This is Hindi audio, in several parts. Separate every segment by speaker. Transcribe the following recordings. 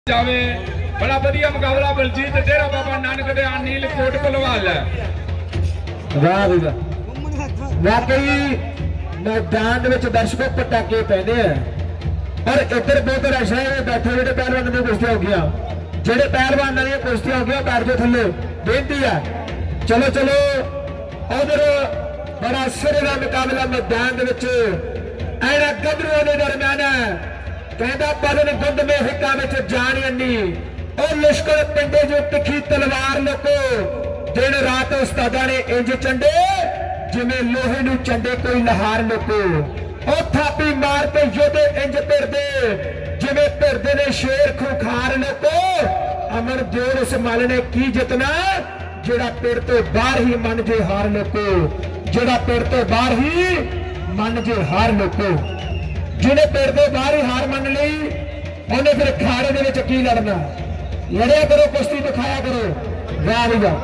Speaker 1: जावे बड़ा वधिया मुकाबला बलजीत डेरा बाबा नानक दे अनिल कोट भलवाल है।
Speaker 2: वाह भी वाह, वाकई मैदान में दर्शकों पटाके पैने हैं और इधर बहुत ऐसा है बैठे जो पहलवान ने कुश्तियां हो गया जेडे पहलवान ने कुश्तियां हो गया बैठ जाओ थले बेनती है। चलो चलो उधर बड़ा सिरे का मुकाबला मैदान ऐना गबरूओं के दरम्यान है। कहता बदन गुंद में हिक्का में जान अन्नी और मुश्किल पिंडे जो तिखी तलवार लोको दिन रात उस्तादा ने इंज चंडे जिमें लोहे नू चंडे कोई लहार लोको और थापी मार के योधे इंज फिरदे जिमें फिरदे ने शेर खुखार लोको। अमर जोर उस मल ने की जितना जेड़ा पेड़ तो बाहर ही मन जे हार लोको, जेड़ा पेड़ तो बाहर ही मन जे हार लोको। जिन्हें पेड़ के बाहर ही हार मान ली उन्हें फिर अखाड़े के की लड़ना, लड़िया करो कुश्ती दिखाया करो। वाह भी वाह,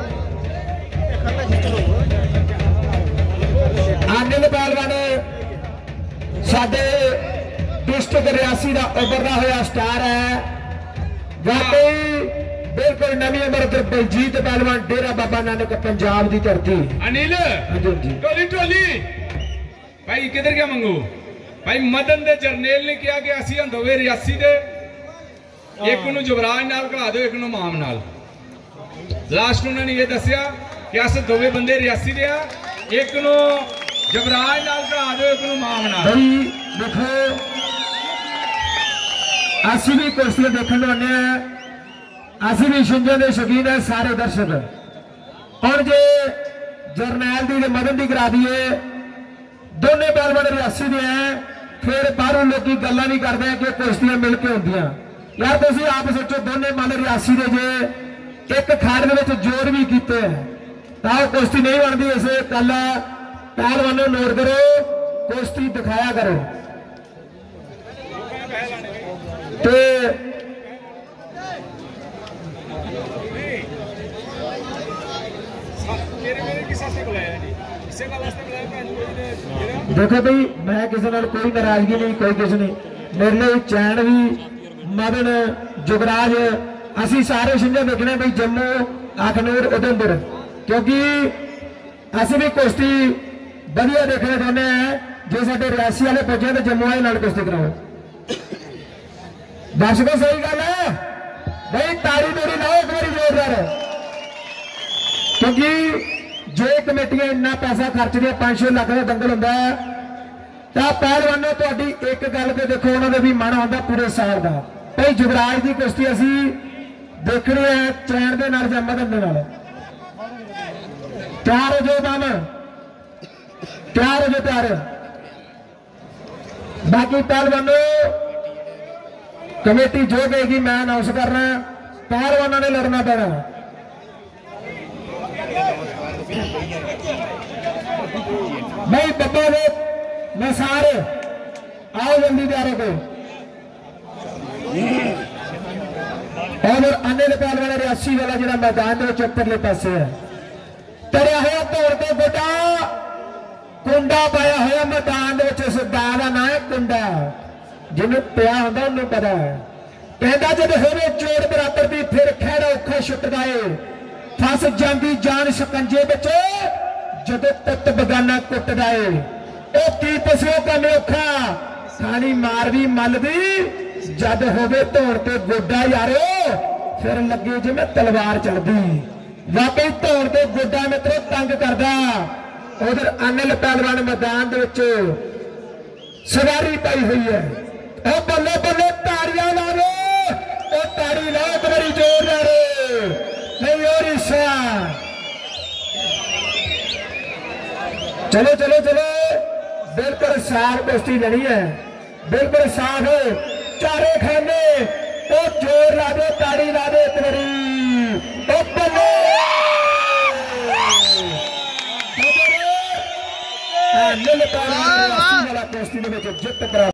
Speaker 2: अनिल पहलवान साडे डिस्ट्रिक्ट रियासी का उभरता हुआ स्टार है। वाकई बिल्कुल नवी उम्र बलजीत पहलवान डेरा बाबा नानक पंजाब की धरती।
Speaker 1: अनिल टोली टोली भाई किधर क्या मंगू भाई मदन दे जरनेल ने कहा कि असि हंदोवे रियासी दे एक नू जुबराज नाल कढ़ा दो एक नू माम नाल। लास्ट उन्होंने ये दसिया कि अस दोवे बंदे रियासी दे आ एक नू जुबराज नाल कढ़ा दो एक नू माम नाल।
Speaker 2: देखो असि भी कुश्तियां देखने आने असि भी छिंजां दे शौकीन है सारे दर्शक। और जे जरनैल दी मदन दी करा दिए दोनों पहलवान रियासी दे हैं फिर बाहरों लोग गल्लां भी करते हैं कि कुश्तियां मिल के होंदियां। यार तुसीं आप सोचो दोनों मल रियासी दे जे एक खाड़ दे जोर भी कीते तां कुश्ती नहीं बनती। इस गल पहलवानों नोट करो कुश्ती दिखाया करो। तो देखो भाई मैं किसी नाल कोई नाराजगी नहीं कोई कुछ नहीं, मेरे लिए चैन भी मदन जुगराज असी सारे छिंजा देखने भाई जम्मू अखनूर उधमपुर क्योंकि असं भी कुश्ती वधिया देखना चाहते हैं। जो साडे रियासी वाले पुजे तो जम्मू वाले नाल कुश्ती कराओ। दर्शकों सही गल है भाई ताड़ी तोड़ी लाओ एक बार जोरदार क्योंकि जे कमेटियां इन्ना पैसा खर्च दिया 5-6 लाख का दंगल होंदा तो पहलवानों तुहाडी एक गल पे देखो उन्होंने भी मन होंदा पूरे साल का भाई जुगराज की कुश्ती असी देखनी है चैन दे नाल जां मदन दे नाल। तैयार हो जाओ मामा तैयार हो जाओ तैयार। बाकी पहलवानों कमेटी जो कहेगी मैं अनाउंस करना पहलवानों ने लड़ना पैना। भाई बब्बा ने नसार आओ जल्दी तैयार हो। और अनिल पहलवान रियासी वाला जो मैदान के उपरले पासे है तरिया हुआ तोड़ के गोटा कुंडा पाया हुआ मैदान दा ना है कुंडा जिन्होंने पिया होंगे उन्होंने पता है। कहता जब होवे चोर बराबर की फिर खैर औखा छुटदा है फस जाती जान शिकंजे बच्चे जदों पुत बगाना कुटदा है ओ की पसो कम औखा खानी मार भी मल दी जद होवे धौण ते गोडा यारो फिर लगे जिवें तलवार चलदी। वाकई धौण ते गोडा मित्रो तंग करदा। उधर अनिल पहलवान मैदान दे विच सवारी पाई हुई है। ओ बल्ले बल्ले ताड़ियां लाओ ओ ताड़ी लाओ एक बारी जोरदार नहीं और हिस्सा। चलो चलो चलो बिल्कुल साफ कुश्ती लड़ी है बिल्कुल साफ चारे खाने ओ जोर ला दे ताड़ी ला दे एक बारी ओ बल्ले अनिल पहलवान कुश्ती दे विच जित